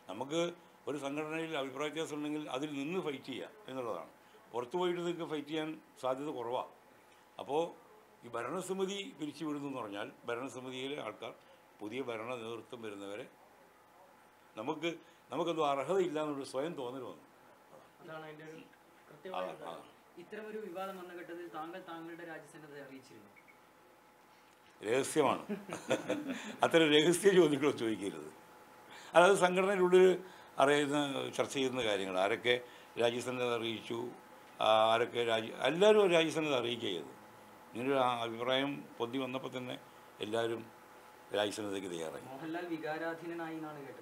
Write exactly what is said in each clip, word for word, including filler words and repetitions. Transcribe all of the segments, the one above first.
നമുക്ക് ഒരു സംഘടനയിൽ അഭിപ്രായ വ്യത്യാസം ഉണ്ടെങ്കിൽ അതിൽ നിന്ന് ഫൈറ്റ് ചെയ്യുക എന്നുള്ളതാണ്. പുറത്തു പോയിട്ട് നിങ്ങൾക്ക് ഫൈറ്റ് ചെയ്യാൻ സാധ്യത കുറവാണ്. അപ്പോൾ ഈ ഭരണസമിതി പിരിച്ചുവിടുന്നു എന്ന് പറഞ്ഞാൽ ഭരണസമിതിയിലെ ആൾക്കാർ പുതിയ ഭരണ നേതൃത്വം വരുന്നവരെ നമുക്ക് നമുക്കെന്തോ അർഹതയില്ല എന്നൊരു സ്വയം തോന്നൽ വന്നു. ഇത്തരമൊരു വിവാദം വന്ന ഘട്ടത്തിൽ താങ്കൾ താങ്കളുടെ രാജ്യസേനയെ അറിയിച്ചിരുന്നു? രഹസ്യമാണ്. അത്തരം രഹസ്യ ചോദ്യങ്ങളോ ചോദിക്കരുത്. അതായത് സംഘടനയിലുള്ളിൽ അറിയുന്ന ചർച്ച ചെയ്യുന്ന കാര്യങ്ങൾ ആരൊക്കെ രാജ്യസേനയെ അറിയിച്ചു, ആരൊക്കെ രാജ്യ എല്ലാവരും രാജ്യസേനയെ അറിയിക്കുകയത്. ഇങ്ങനൊരു അഭിപ്രായം പൊന്തി വന്നപ്പോൾ തന്നെ എല്ലാവരും രാജ്യസേനയ്ക്ക് തയ്യാറായി. മോഹൻലാൽ വികാരാധീനനായി എന്നാണ് കേട്ടത്.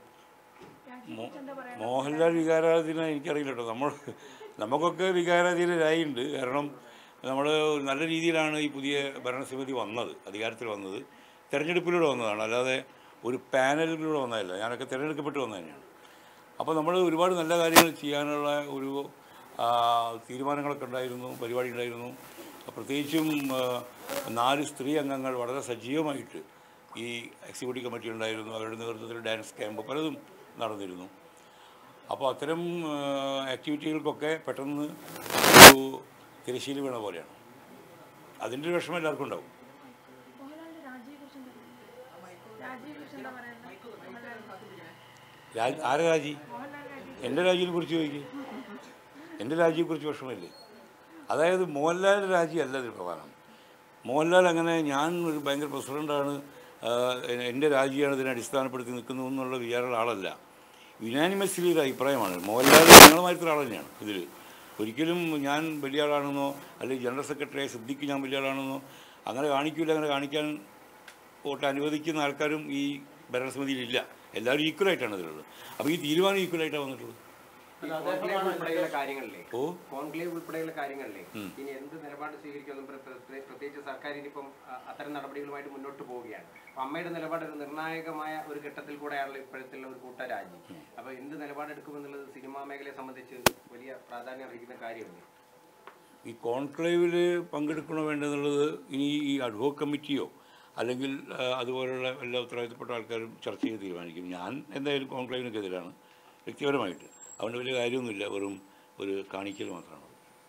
മോഹൻലാൽ വികാരാധീന എനിക്കറിയില്ല കേട്ടോ. നമ്മൾ നമുക്കൊക്കെ വികാരാധീനരായിട്ടുണ്ട്. കാരണം നമ്മൾ നല്ല രീതിയിലാണ് ഈ പുതിയ ഭരണസമിതി വന്നത്, അധികാരത്തിൽ വന്നത് തിരഞ്ഞെടുപ്പിലൂടെ വന്നതാണ്, അല്ലാതെ ഒരു പാനലിലൂടെ വന്നതല്ല. ഞാനൊക്കെ തിരഞ്ഞെടുക്കപ്പെട്ട് വന്നത് തന്നെയാണ്. അപ്പോൾ നമ്മൾ ഒരുപാട് നല്ല കാര്യങ്ങൾ ചെയ്യാനുള്ള ഒരു തീരുമാനങ്ങളൊക്കെ ഉണ്ടായിരുന്നു, പരിപാടി ഉണ്ടായിരുന്നു. പ്രത്യേകിച്ചും നാല് സ്ത്രീ അംഗങ്ങൾ വളരെ സജീവമായിട്ട് ഈ എക്സിക്യൂട്ടീവ് കമ്മിറ്റി ഉണ്ടായിരുന്നു. അവരുടെ നേതൃത്വത്തിൽ ഡാൻസ് ക്യാമ്പ് പലതും നടന്നിരുന്നു. അപ്പോൾ അത്തരം ആക്ടിവിറ്റികൾക്കൊക്കെ പെട്ടെന്ന് ഒരു തിരശ്ശീല വീണ പോലെയാണ്. അതിൻ്റെ ഒരു വിഷമം എല്ലാവർക്കും ഉണ്ടാവും. രാജ് ആരെ രാജി? എൻ്റെ രാജിയെ കുറിച്ച് ചോദിക്കുക. എൻ്റെ രാജിയെക്കുറിച്ച് വിഷമമില്ലേ? അതായത് മോഹൻലാലിൻ്റെ രാജി അല്ല ഇതിൽ പ്രധാനം. മോഹൻലാൽ അങ്ങനെ ഞാൻ ഒരു ഭയങ്കര പ്രസിഡൻ്റാണ്, എൻ്റെ രാജിയാണ് ഇതിനെ അടിസ്ഥാനപ്പെടുത്തി നിൽക്കുന്നു എന്നുള്ള വിചാരമുള്ള ആളല്ല. യുനാനിമസ്ലി ഒരു അഭിപ്രായമാണ്. മോഹൻലാൽ ഞങ്ങളുമായിട്ടുള്ള ആൾ തന്നെയാണ് ഇതിൽ. ഒരിക്കലും ഞാൻ വലിയ ആളാണെന്നോ അല്ലെങ്കിൽ ജനറൽ സെക്രട്ടറിയായി സിദ്ദിഖ് ഞാൻ വലിയ ആളാണെന്നോ അങ്ങനെ കാണിക്കില്ല. അങ്ങനെ കാണിക്കാൻ വോട്ട് അനുവദിക്കുന്ന ആൾക്കാരും ഈ ഭരണസമിതിയിലില്ല. എല്ലാവരും ഈക്വലായിട്ടാണ് ഇതിലുള്ളത്. അപ്പോൾ ഈ തീരുമാനം ഈക്വലായിട്ടാണ് വന്നിട്ടുള്ളത്. ഓ കോൺക്ലേവ് ഉൾപ്പെടെയുള്ള കാര്യങ്ങളിലെ ഇനി എന്ത് നിലപാട് സ്വീകരിക്കുമെന്നും പ്രത്യേകിച്ച് സർക്കാർ ഇനിയിപ്പം അത്തരം നടപടികളുമായിട്ട് മുന്നോട്ട് പോവുകയാണ്. അമ്മയുടെ നിലപാട് ഒരു നിർണായകമായ ഒരു ഘട്ടത്തിൽ കൂടെയാണല്ലോ ഇപ്പോഴത്തുള്ള ഒരു കൂട്ടരാജി. അപ്പോൾ എന്ത് നിലപാടെടുക്കുമെന്നുള്ളത് സിനിമാ മേഖലയെ സംബന്ധിച്ച് വലിയ പ്രാധാന്യം അർഹിക്കുന്ന കാര്യമല്ലേ? ഈ കോൺക്ലേവിൽ പങ്കെടുക്കണോ വേണ്ടതെന്നുള്ളത് ഇനി ഈ അഡ്വോക്ക് കമ്മിറ്റിയോ അല്ലെങ്കിൽ അതുപോലുള്ള എല്ലാ ഉത്തരവാദിത്തപ്പെട്ട ആൾക്കാരും ചർച്ച ചെയ്ത് തീരുമാനിക്കും. ഞാൻ എന്തായാലും കോൺക്ലേവിനൊക്കെതിരാണ് വ്യക്തിപരമായിട്ട്. അതുകൊണ്ട് വലിയ കാര്യമൊന്നുമില്ല, വെറും ഒരു കാണിക്കൽ മാത്രമാണ്.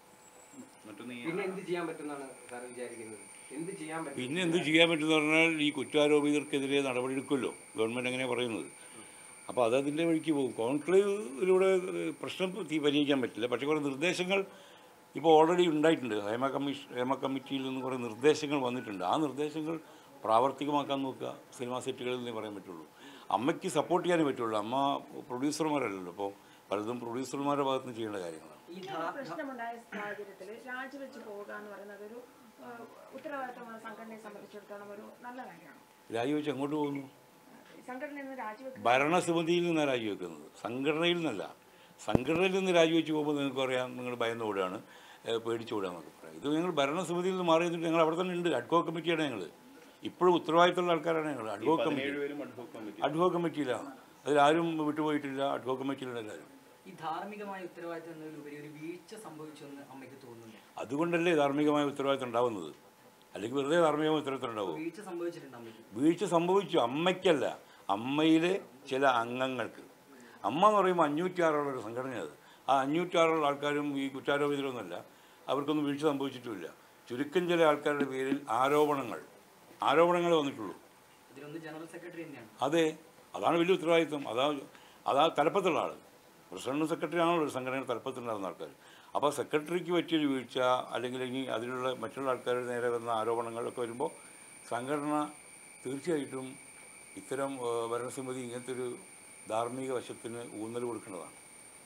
പിന്നെ എന്ത് ചെയ്യാൻ പറ്റുമെന്നാണ് സാർ വിചാരിക്കുന്നത്? പിന്നെ എന്ത് ചെയ്യാൻ പറ്റുമെന്ന് പറഞ്ഞാൽ ഈ കുറ്റാരോപിതർക്കെതിരെ നടപടിയെടുക്കുമല്ലോ ഗവൺമെൻറ് അങ്ങനെ പറയുന്നത്. അപ്പോൾ അതതിൻ്റെ വഴിക്ക് പോകും. കോൺക്ലേവിലൂടെ പ്രശ്നം പരിഹരിക്കാൻ പറ്റില്ല. പക്ഷേ കുറേ നിർദ്ദേശങ്ങൾ ഇപ്പോൾ ഓൾറെഡി ഉണ്ടായിട്ടുണ്ട്. ഹേമ കമ്മീഷൻ ഹേമ കമ്മിറ്റിയിൽ നിന്ന് കുറേ നിർദ്ദേശങ്ങൾ വന്നിട്ടുണ്ട്. ആ നിർദ്ദേശങ്ങൾ പ്രാവർത്തികമാക്കാൻ നോക്കുക. സിനിമാ സെറ്റുകളിൽ നിന്നേ പറയാൻ പറ്റുള്ളൂ. അമ്മയ്ക്ക് സപ്പോർട്ട് ചെയ്യാനേ പറ്റുള്ളൂ. അമ്മ പ്രൊഡ്യൂസർമാരല്ലല്ലോ. അപ്പോൾ പലതും പ്രൊഡ്യൂസർമാരുടെ ഭാഗത്ത് നിന്ന് ചെയ്യേണ്ട കാര്യങ്ങളാണ്. ഈ പ്രശ്നമുണ്ടായ സാഹചര്യത്തിൽ രാജിവെച്ച് പോകുക എന്ന് പറയുന്നത് ഒരു ഉത്തരവാദിത്തമുള്ള സംഘടനയെ സംബന്ധിച്ചിടത്തോളം ഒരു നല്ല കാര്യമാണ്. രാജിവെച്ച് അങ്ങോട്ട് പോകുന്നു? സംഘടനയിൽ നിന്ന് രാജിവെക്കുന്നത് ഭരണസമിതിയിൽ നിന്നാണ് രാജിവെക്കുന്നത്, സംഘടനയിൽ നിന്നല്ല. സംഘടനയിൽ നിന്ന് രാജിവെച്ച് പോകുമ്പോൾ നിങ്ങൾക്ക് പറയാം നിങ്ങൾ ഭയന്ന് ഓടുകയാണ്, പേടിച്ച് ഓടുകയെന്നൊക്കെ പറയാം. ഇത് ഞങ്ങൾ ഭരണസമിതിയിൽ നിന്ന് മാറി നിന്നിട്ട് ഞങ്ങൾ അവിടെ തന്നെ ഉണ്ട്. അഡ്വോക്ക് കമ്മിറ്റിയാണ് ഞങ്ങൾ. ഇപ്പോഴും ഉത്തരവാദിത്തമുള്ള ആൾക്കാരാണ് ഞങ്ങൾ. അഡ്വോക്ക് കമ്മിറ്റി അഡ്വോക്ക് കമ്മിറ്റിയിലാണ്. അതിലാരും വിട്ടുപോയിട്ടില്ല. അഡ്വോക്ക് കമ്മിറ്റിയിലുള്ള എല്ലാവരും. ഈ ധാർമ്മികമായ ഉത്തരവാദിത്തം എന്നതിലുപരി ഒരു വീഴ്ച സംഭവിച്ചെന്ന് അമ്മയ്ക്ക് തോന്നുന്നു. അതുകൊണ്ടല്ലേ ധാർമ്മികമായ ഉത്തരവാദിത്തം ഉണ്ടാവുന്നത്. അല്ലെങ്കിൽ വെറുതെ ധാർമ്മികമായ ഉത്തരവാദിത്തം ഉണ്ടാവും. വീഴ്ച സംഭവിച്ചിട്ടുണ്ട് അമ്മയ്ക്ക്. വീഴ്ച സംഭവിച്ചു അമ്മയ്ക്കല്ല, അമ്മയിലെ ചില അംഗങ്ങൾക്ക്. അമ്മ എന്ന് പറയുമ്പോൾ അഞ്ഞൂറ്റാറുള്ള ഒരു സംഘടനയത്. ആ അഞ്ഞൂറ്റാറുള്ള ആൾക്കാരും ഈ കുറ്റാരോപിതരൊന്നുമല്ല. അവർക്കൊന്നും വീഴ്ച സംഭവിച്ചിട്ടുമില്ല. ചുരുക്കം ചില ആൾക്കാരുടെ പേരിൽ ആരോപണങ്ങൾ ആരോപണങ്ങൾ വന്നിട്ടുള്ളൂ. ജനറൽ സെക്രട്ടറി തന്നെയാണ്. അതെ, അതാണ് വലിയ ഉത്തരവാദിത്വം. അതാ അതാ തലപ്പത്തുള്ള ആൾ. പ്രസിഡന്റും സെക്രട്ടറി ആണല്ലോ ഒരു സംഘടനയുടെ തലപ്പത്തുണ്ടാകുന്ന ആൾക്കാർ. അപ്പോൾ സെക്രട്ടറിക്ക് പറ്റിയൊരു വീഴ്ച അല്ലെങ്കിൽ ഇനി അതിലുള്ള മറ്റുള്ള ആൾക്കാരുടെ നേരെ വന്ന ആരോപണങ്ങളൊക്കെ വരുമ്പോൾ സംഘടന തീർച്ചയായിട്ടും ഇത്തരം ഭരണസമിതി ഇങ്ങനത്തെ ഒരു ധാർമ്മിക വശത്തിന് ഊന്നൽ കൊടുക്കേണ്ടതാണ്.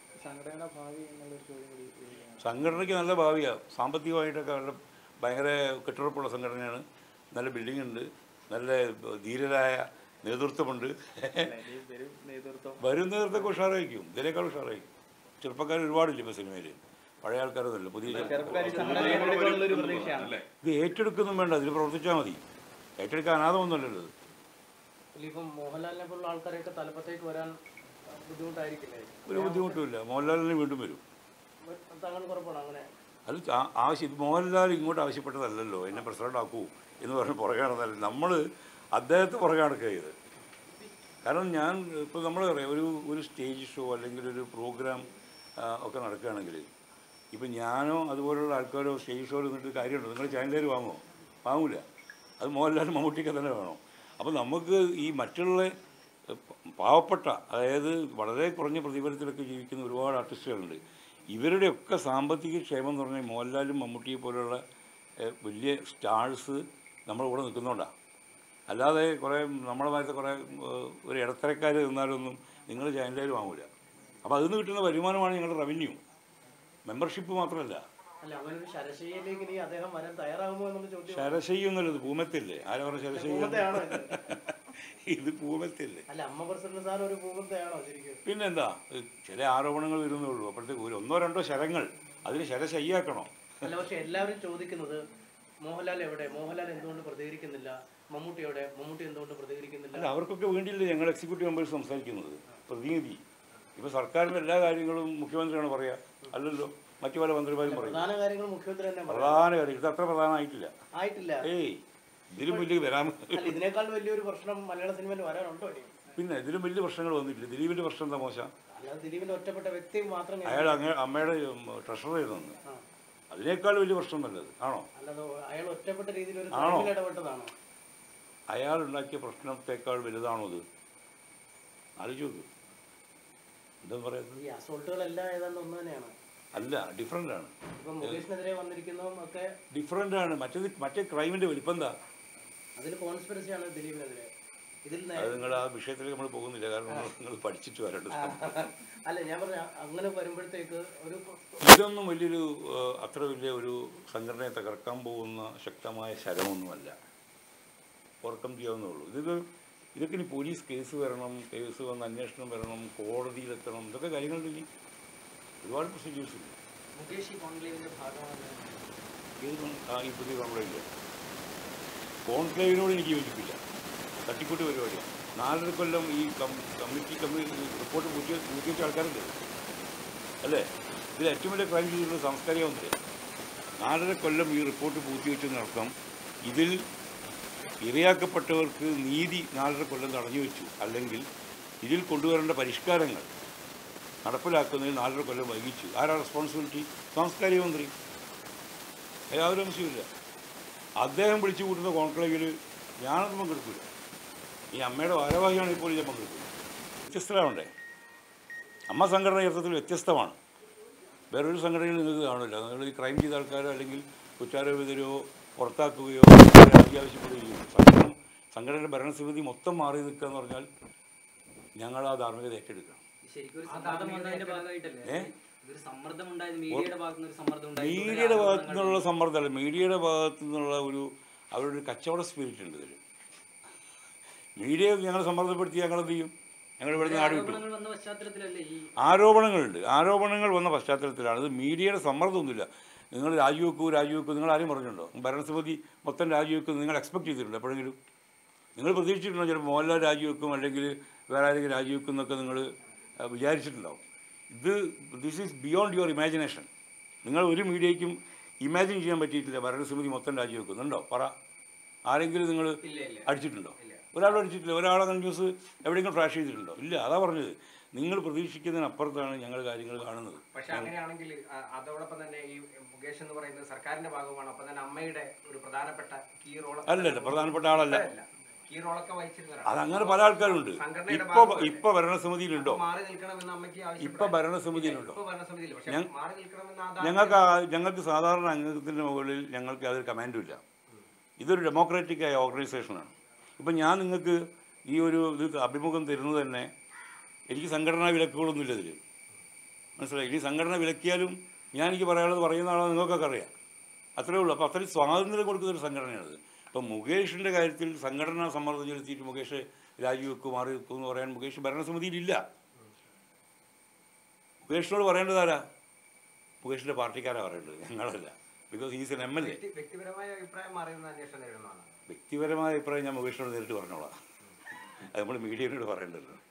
സംഘടനയ്ക്ക് നല്ല ഭാവിയാണ്. സാമ്പത്തികമായിട്ടൊക്കെ വളരെ ഭയങ്കര കെട്ടുറപ്പുള്ള സംഘടനയാണ്. നല്ല ബിൽഡിംഗ് ഉണ്ട്, നല്ല ധീരരായ നേതൃത്വമുണ്ട്. വരും നേതൃത്വമൊക്കെ ഉഷാറായിരിക്കും, ഇതിനേക്കാൾ ഉഷാറായിരിക്കും. ചെറുപ്പക്കാർ ഒരുപാടില്ല ഇപ്പോൾ സിനിമയിൽ, പഴയ ആൾക്കാരൊന്നുമില്ല, പുതിയ. ഇത് ഏറ്റെടുക്കൊന്നും വേണ്ട, ഇതിൽ പ്രവർത്തിച്ചാൽ മതി. ഏറ്റെടുക്കാൻ അനാഥമൊന്നുമല്ലല്ലോ ഇത്. മോഹൻലാലിനെ പോലുള്ള ആൾക്കാരൊക്കെ തലപ്പത്തേക്ക് വരാൻ ബുദ്ധിമുട്ടായിരിക്കില്ലേ? ഒരു ബുദ്ധിമുട്ടുമില്ല, മോഹൻലാലിനെ വീണ്ടും വരും. അത് ആവശ്യം മോഹൻലാൽ ഇങ്ങോട്ട് ആവശ്യപ്പെട്ടതല്ലല്ലോ എന്നെ പ്രസിഡന്റ് ആക്കൂ എന്ന് പറഞ്ഞ് പുറകെ നടന്നല്ല. നമ്മൾ അദ്ദേഹത്തെ പുറകെ നടക്കുക ചെയ്ത്. കാരണം ഞാൻ ഇപ്പോൾ നമ്മൾ പറയാം ഒരു ഒരു സ്റ്റേജ് ഷോ അല്ലെങ്കിൽ ഒരു പ്രോഗ്രാം ഒക്കെ നടക്കുകയാണെങ്കിൽ ഇപ്പം ഞാനോ അതുപോലുള്ള ആൾക്കാരോ സ്റ്റേജ് ഷോയിൽ നിന്നിട്ട് കാര്യമുണ്ടോ? നിങ്ങൾ ചാനലുകാർ വാങ്ങുമോ? വാങ്ങൂല. അത് മോഹൻലാലും മമ്മൂട്ടിയൊക്കെ തന്നെ വേണം. അപ്പോൾ നമുക്ക് ഈ മറ്റുള്ള പാവപ്പെട്ട, അതായത് വളരെ കുറഞ്ഞ പ്രതിഫലത്തിലൊക്കെ ജീവിക്കുന്ന ഒരുപാട് ആർട്ടിസ്റ്റുകളുണ്ട്. ഇവരുടെയൊക്കെ സാമ്പത്തിക ക്ഷേമം എന്ന് പറഞ്ഞാൽ മോഹൻലാലും മമ്മൂട്ടിയെ പോലുള്ള വലിയ സ്റ്റാഴ്സ് നമ്മുടെ കൂടെ നിൽക്കുന്നുണ്ടാണ്. അല്ലാതെ കുറേ നമ്മളെ മാറ്റത്തെ കുറേ ഒരു ഇടത്തരക്കാർ നിന്നാലൊന്നും നിങ്ങൾ ചാനലുകാർ വാങ്ങൂല. അപ്പോൾ അതിൽ നിന്ന് കിട്ടുന്ന വരുമാനമാണ് ഞങ്ങളുടെ റവന്യൂ. മെമ്പർഷിപ്പ് മാത്രമല്ല. ശരശയ്യ എന്നുള്ളത് പൂമത്തല്ലേ? ആരാ പറഞ്ഞ ശരശയ്യ? ഇത് പൂമത്തല്ലേ? പിന്നെന്താ, ചില ആരോപണങ്ങൾ വരുന്നുള്ളൂ. അപ്പോഴത്തേക്ക് ഒരു ഒന്നോ രണ്ടോ ശരങ്ങൾ അതിന് ശരശയ്യാക്കണോ? അല്ല, പക്ഷെ എല്ലാവരും ചോദിക്കുന്നത് മോഹൻലാൽ എവിടെ, മോഹൻലാൽ എന്തുകൊണ്ട് പ്രതികരിക്കുന്നില്ല, മമ്മൂട്ടി എവിടെ, മമ്മൂട്ടി എന്തുകൊണ്ട് പ്രതികരിക്കുന്നില്ല? അല്ല, അവർക്കൊക്കെ വേണ്ടിയില്ലേ ഞങ്ങൾ എക്സിക്യൂട്ടീവ് മെമ്പേഴ്സ് സംസാരിക്കുന്നത്. പ്രതിനിധി ഇപ്പോൾ സർക്കാരിൻ്റെ എല്ലാ കാര്യങ്ങളും മുഖ്യമന്ത്രിയാണ് പറയുക, അല്ലല്ലോ മറ്റു പല മന്ത്രിമാരും പറയും. പ്രധാന കാര്യങ്ങൾ മുഖ്യമന്ത്രി തന്നെ. പ്രധാന കാര്യം ഇത് അത്ര പ്രധാനമായിട്ടില്ല. ആയിട്ടില്ല. ഏയ് ഇതിലും വലിയ വരാൻ ഇതിനേക്കാൾ വലിയൊരു പ്രശ്നം മലയാള സിനിമയിൽ വരാനുണ്ടോ? പിന്നെ ഇതിലും വലിയ പ്രശ്നങ്ങൾ വന്നിട്ടില്ല. ദിലീപിൻ്റെ പ്രശ്നം എന്താ മോശം? അല്ലാതെ ദിലീപിന്റെ ഒറ്റപ്പെട്ട വ്യക്തി മാത്രം അയാൾ അങ്ങ് അമ്മയുടെ ട്രഷറർ ചെയ്തെന്ന്, അതിനേക്കാൾ വലിയ പ്രശ്നം നല്ലത് ആണോ? അല്ലാതെ അയാൾ ഒറ്റപ്പെട്ട രീതിയിൽ ഒരു ആണോ? ഇടപെട്ടതാണോ? അയാൾ ഉണ്ടാക്കിയ പ്രശ്നത്തെക്കാൾ വലുതാണോ ഇത്? ആലോചിച്ച് നോക്ക്. എന്താ പറയുന്നത്? ഈ അസോൾട്ടുകളെല്ലാം ഏതാണ്ട് ഒന്ന് തന്നെയാണ്. അല്ല, ഡിഫറൻ്റ് ആണ്. ഇപ്പം മുകേഷിനെതിരെ വന്നിരിക്കുന്നതും ഒക്കെ ഡിഫറൻ്റ് ആണ്. മറ്റേത് മറ്റേ ക്രൈമിൻ്റെ വലിപ്പം എന്താ? അതിൽ കോൺസ്പിറസിയാണ് ദിലീപിനെതിരെ. ഇതിൽ അത് നിങ്ങൾ ആ വിഷയത്തിലേക്ക് നമ്മൾ പോകുന്നില്ല, കാരണം നിങ്ങൾ പഠിച്ചിട്ട് വരേണ്ടത്. അല്ല, ഞാൻ പറഞ്ഞ അങ്ങനെ വരുമ്പോഴത്തേക്ക് ഒരു ഇതൊന്നും വലിയൊരു അത്ര വലിയ ഒരു സംഘടനയെ തകർക്കാൻ പോകുന്ന ശക്തമായ ശരമൊന്നുമല്ല. ഉറക്കം ചെയ്യാവുന്നുള്ളൂ. ഇതൊക്കെ ഇതൊക്കെ ഇനി പോലീസ് കേസ് വരണം, കേസ് വന്ന് അന്വേഷണം വരണം, കോടതിയിലെത്തണം, ഇതൊക്കെ കാര്യങ്ങളുണ്ട്. ഒരുപാട് പ്രൊസീജിയേഴ്സ് ഉണ്ട്. മുകേഷ് ഈ കോൺക്ലേവിന്റെ ഭാഗമാണ്. ഏത് ഈ പുതിയ കോൺക്ലേവില്ല? കോൺക്ലേവിനോട് എനിക്ക് യോജിപ്പില്ല. തട്ടിക്കൂട്ട് പരിപാടിയാണ്. നാലര കൊല്ലം ഈ കമ്മിറ്റി കമ്മിറ്റി റിപ്പോർട്ട് പൂർത്തി പൂർത്തിവെച്ച ആൾക്കാരുണ്ട് അല്ലേ? ഇതിൽ ഏറ്റവും വലിയ ക്രൈം ചെയ്തിട്ടുള്ള സാംസ്കാരിക മന്ത്രി. നാലര കൊല്ലം ഈ റിപ്പോർട്ട് പൂർത്തിവെച്ചതിനർത്ഥം ഇതിൽ ഇരയാക്കപ്പെട്ടവർക്ക് നീതി നാലര കൊല്ലം തടഞ്ഞു വെച്ചു, അല്ലെങ്കിൽ ഇതിൽ കൊണ്ടുവരേണ്ട പരിഷ്കാരങ്ങൾ നടപ്പിലാക്കുന്നതിൽ നാലര കൊല്ലം വൈകിച്ചു. ആരാ റെസ്പോൺസിബിലിറ്റി? സാംസ്കാരിക മന്ത്രി. യാതൊരു അംശമില്ല. അദ്ദേഹം വിളിച്ചു കൂട്ടുന്ന കോൺക്ലേവിൽ ഞാനൊന്നും പങ്കെടുക്കില്ല. ഈ അമ്മയുടെ ഭാരവാഹിയാണ് ഇപ്പോൾ ഞാൻ പങ്കെടുക്കുന്നത്. വ്യത്യസ്തരാവണ്ടേ? അമ്മ സംഘടന യഥാർത്ഥത്തിൽ വ്യത്യസ്തമാണ്. വേറൊരു സംഘടനയിൽ നിങ്ങൾക്ക് കാണില്ല. നിങ്ങൾ ഈ ക്രൈം ചെയ്ത ആൾക്കാരോ അല്ലെങ്കിൽ കുറ്റാരോപിതരോ പുറത്താക്കുകയോ അത്യാവശ്യപ്പെടുകയോ സംഘടന സംഘടനയുടെ ഭരണസമിതി മൊത്തം മാറി നിൽക്കുക എന്ന് പറഞ്ഞാൽ ഞങ്ങൾ ആ ധാർമ്മികത ഏറ്റെടുക്കണം. മീഡിയയുടെ ഭാഗത്തു നിന്നുള്ള സമ്മർദ്ദമല്ല, മീഡിയയുടെ ഭാഗത്തു നിന്നുള്ള ഒരു അവരുടെ ഒരു കച്ചവട സ്പിരിറ്റ് ഉണ്ട് ഇതിൽ. മീഡിയ ഞങ്ങളെ സമ്മർദ്ദപ്പെടുത്തി ഞങ്ങൾ എന്ത് ചെയ്യും? ഞങ്ങൾ ഇവിടുന്ന് നാട് വിട്ടു. ആരോപണങ്ങളുണ്ട്. ആരോപണങ്ങൾ വന്ന പശ്ചാത്തലത്തിലാണ്. ഇത് മീഡിയയുടെ സമ്മർദ്ദമൊന്നുമില്ല. നിങ്ങൾ രാജിവെക്കൂ രാജിവെക്കൂ നിങ്ങൾ ആരും പറഞ്ഞിട്ടുണ്ടോ? ഭരണസമിതി മൊത്തം രാജിവെക്കും നിങ്ങൾ എക്സ്പെക്ട് ചെയ്തിട്ടുണ്ടോ എപ്പോഴെങ്കിലും? നിങ്ങൾ പ്രതീക്ഷിച്ചിട്ടുണ്ടോ ചിലപ്പോൾ മോഹൻലാൽ രാജിവെക്കും അല്ലെങ്കിൽ വേറെ ആരെങ്കിലും രാജിവെക്കും എന്നൊക്കെ നിങ്ങൾ വിചാരിച്ചിട്ടുണ്ടാവും. ഇത് this is beyond your imagination. നിങ്ങൾ ഒരു മീഡിയയ്ക്കും ഇമാജിൻ ചെയ്യാൻ പറ്റിയിട്ടില്ല ഭരണസമിതി മൊത്തം രാജിവെക്കുന്നുണ്ടോ? പറ. ആരെങ്കിലും നിങ്ങൾ അടിച്ചിട്ടുണ്ടോ? ഒരാളും അടിച്ചിട്ടില്ല. ഒരാളങ്ങനെ ന്യൂസ് എവിടെയെങ്കിലും ഫ്ലാഷ് ചെയ്തിട്ടുണ്ടോ? ഇല്ല. അതാ പറഞ്ഞത്. നിങ്ങൾ പ്രതീക്ഷിക്കുന്നതിനപ്പുറത്താണ് ഞങ്ങൾ കാര്യങ്ങൾ കാണുന്നത്. പക്ഷെ അങ്ങനെയാണെങ്കിൽ അതോടൊപ്പം തന്നെ ഈ മുകേഷ് എന്ന് പറയുന്നത് സർക്കാരിന്റെ ഭാഗമാണ്. അപ്പം തന്നെ അമ്മയുടെ ഒരു പ്രധാനപ്പെട്ട കീ റോൾ അല്ലല്ല, പ്രധാനപ്പെട്ട ആളല്ല. കീ റോളൊക്കെ വഹിച്ചിരുന്നതാണ്. അതങ്ങനെ പല ആൾക്കാരുണ്ട്. ഇപ്പൊ ഇപ്പൊ ഭരണസമിതിയിലുണ്ടോ? ഇപ്പൊ ഭരണസമിതിയിലുണ്ടോ? ഞങ്ങൾക്ക് ഞങ്ങൾക്ക് സാധാരണ അംഗത്തിന്റെ മുകളിൽ ഞങ്ങൾക്ക് യാതൊരു കമാൻഡും ഇല്ല. ഇതൊരു ഡെമോക്രാറ്റിക് ആയ ഓർഗനൈസേഷനാണ്. ഇപ്പം ഞാൻ നിങ്ങൾക്ക് ഈ ഒരു ഇത് അഭിമുഖം തരുന്നത് തന്നെ എനിക്ക് സംഘടനാ വിലക്കുകളൊന്നുമില്ല ഇതിൽ. മനസ്സിലായി? ഈ സംഘടന വിലക്കിയാലും ഞാൻ എനിക്ക് പറയാനുള്ളത് പറയുന്ന ആളാണ്, നിങ്ങൾക്കൊക്കെ അറിയാം. അത്രയേ ഉള്ളൂ. അപ്പോൾ അത്രയും സ്വാതന്ത്ര്യം കൊടുക്കുന്നൊരു സംഘടനയാണിത്. ഇപ്പം മുകേഷിൻ്റെ കാര്യത്തിൽ സംഘടനാ സമ്മർദ്ദം ചെലുത്തിയിട്ട് മുകേഷ് രാജിവെക്കും മാറി വെക്കും എന്ന് പറയാൻ മുകേഷ് ഭരണസമിതിയിലില്ല. മുകേഷിനോട് പറയേണ്ടതാരാ? മുകേഷിൻ്റെ പാർട്ടിക്കാരാണ് പറയേണ്ടത്, ഞങ്ങളല്ല. Because he's an M L A. വ്യക്തിപരമായ അഭിപ്രായം മാറിയെന്ന് അന്വേഷണം നേരിടുന്നതാണ്. വ്യക്തിപരമായ അഭിപ്രായം ഞാൻ മുകേഷിനോട് നേരിട്ട് പറഞ്ഞോളാം. അത് നമ്മൾ മീഡിയയോട് പറയേണ്ടല്ലോ.